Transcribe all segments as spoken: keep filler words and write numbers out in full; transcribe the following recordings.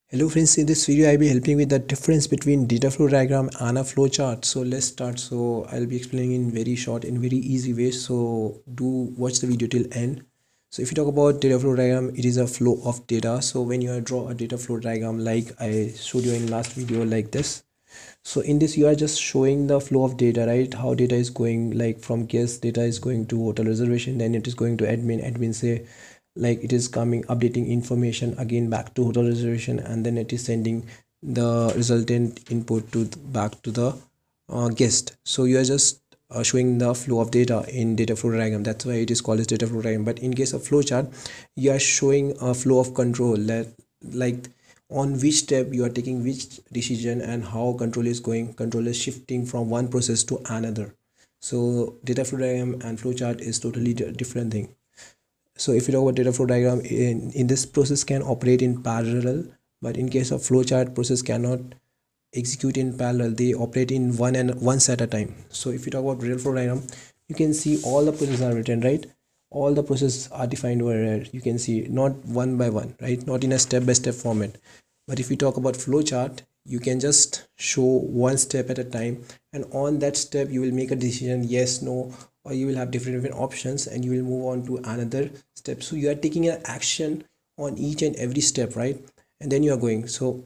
Hello friends, in this video I'll be helping with the difference between data flow diagram and a flow chart. So let's start. So I'll be explaining in very short and very easy way. So do watch the video till end. So if you talk about data flow diagram, it is a flow of data. So when you draw a data flow diagram like I showed you in last video like this. So in this you are just showing the flow of data, right? How data is going, like from guest data is going to hotel reservation, then it is going to admin, admin say like it is coming updating information again back to hotel reservation, and then it is sending the resultant input to back to the uh, guest. So you are just uh, showing the flow of data in data flow diagram. That's why it is called as data flow diagram. But in case of flow chart, you are showing a flow of control, that like on which step you are taking which decision and how control is going, control is shifting from one process to another. So data flow diagram and flow chart is totally different thing. So if you talk about data flow diagram, in, in this process can operate in parallel, but in case of flowchart, process cannot execute in parallel, they operate in one and once at a time. So if you talk about real flow diagram, you can see all the processes are written, right? All the processes are defined over here. You can see not one by one, right? Not in a step-by-step format. But if you talk about flowchart, you can just show one step at a time, and on that step you will make a decision, yes, no, or you will have different different options, and you will move on to another step. So you are taking an action on each and every step, right? And then you are going. So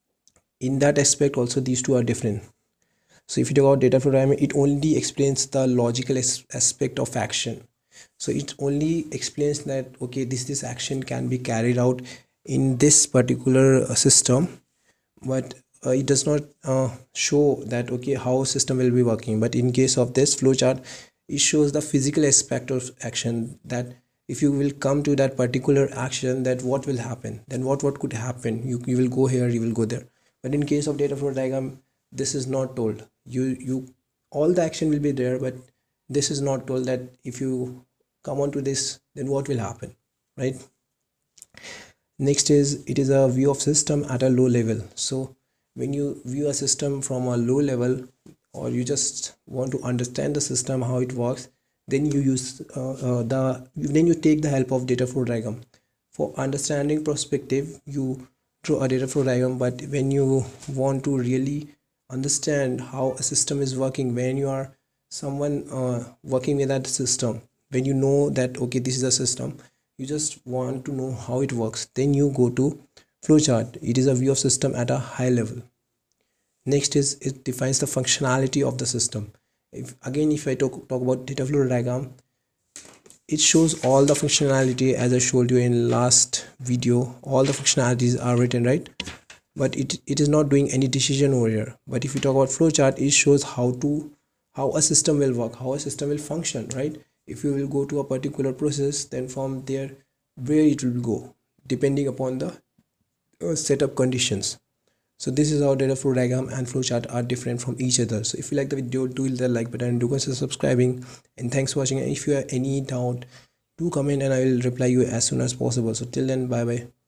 in that aspect also these two are different. So if you talk about data flow diagram, it only explains the logical aspect of action. So it only explains that okay, this this action can be carried out in this particular system, but uh, it does not uh, show that okay how system will be working. But in case of this flowchart, it shows the physical aspect of action, that if you will come to that particular action, that what will happen, then what what could happen, you, you will go here, you will go there. But in case of data flow diagram, this is not told. You you all the action will be there, but this is not told that if you come on to this, then what will happen, right? Next is, it is a view of system at a low level. So when you view a system from a low level, or you just want to understand the system how it works, then you use uh, uh, the then you take the help of data flow diagram. For understanding perspective, you draw a data flow diagram. But when you want to really understand how a system is working, when you are someone uh, working with that system, when you know that okay, this is a system, you just want to know how it works, then you go to flowchart. It is a view of system at a high level. Next is, it defines the functionality of the system. If again, if I talk, talk about data flow diagram, it shows all the functionality. As I showed you in last video, all the functionalities are written, right? But it, it is not doing any decision over here. But if you talk about flowchart, it shows how to how a system will work, how a system will function, right? If you will go to a particular process, then from there where it will go, depending upon the uh, setup conditions. So this is how data flow diagram and flowchart are different from each other. So if you like the video, do hit the like button and do consider subscribing, and thanks for watching. And if you have any doubt, do comment and I will reply you as soon as possible. So till then, bye bye.